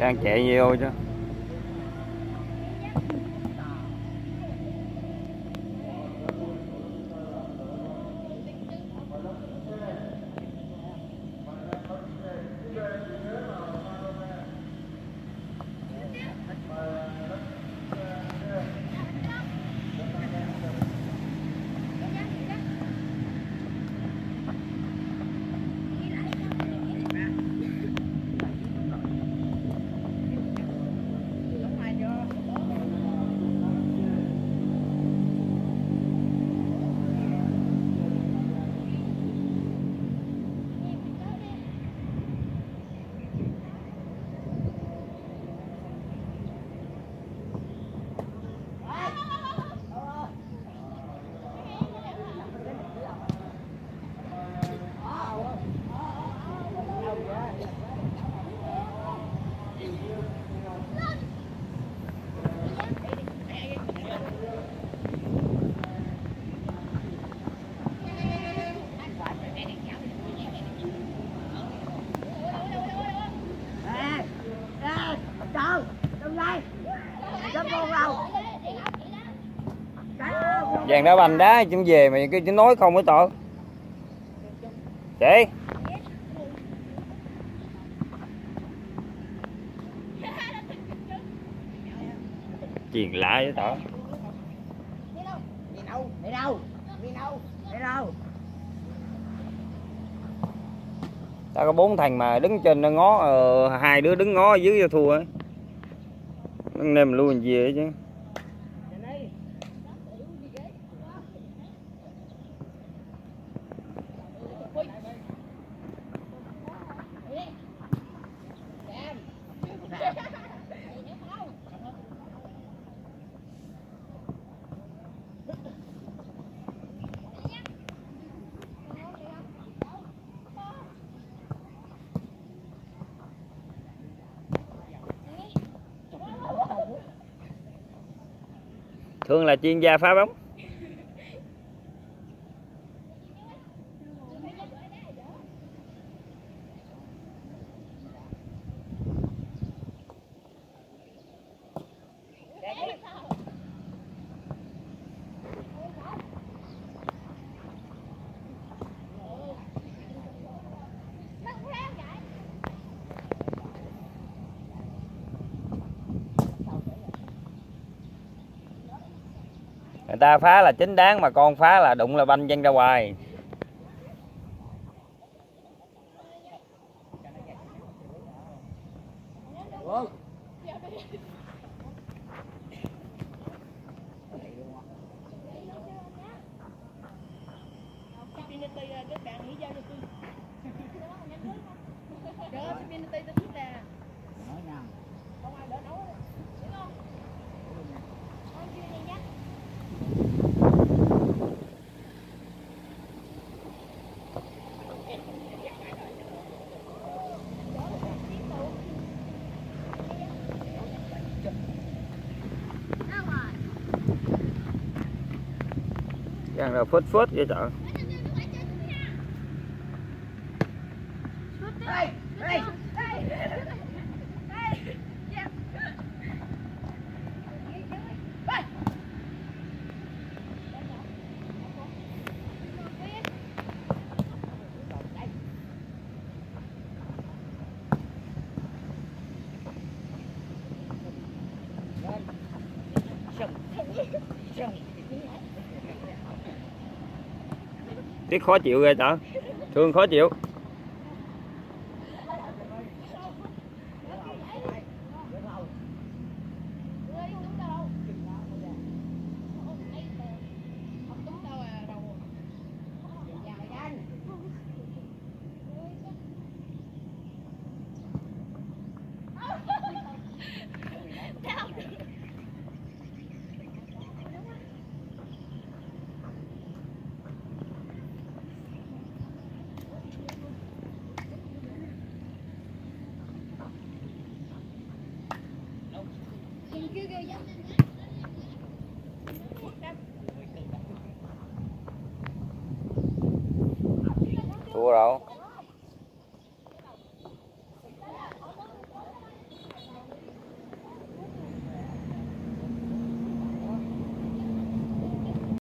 đang chạy nhiều chứ. Vàng đá banh đá chúng về mày cái nói không mới tội. Chị. Chuyện lạ với tao. Đi đâu? Tao có 4 thằng mà đứng trên nó ngó, hai đứa đứng ngó ở dưới cho thua ấy. Đứng nêm luôn gì ấy chứ. Thường là chuyên gia phá bóng. Người ta phá là chính đáng mà con phá là đụng là banh văng ra ngoài. Đang là phớt vậy trời. Tiếc khó chịu ghê trời. Thương khó chịu. Thua rồi.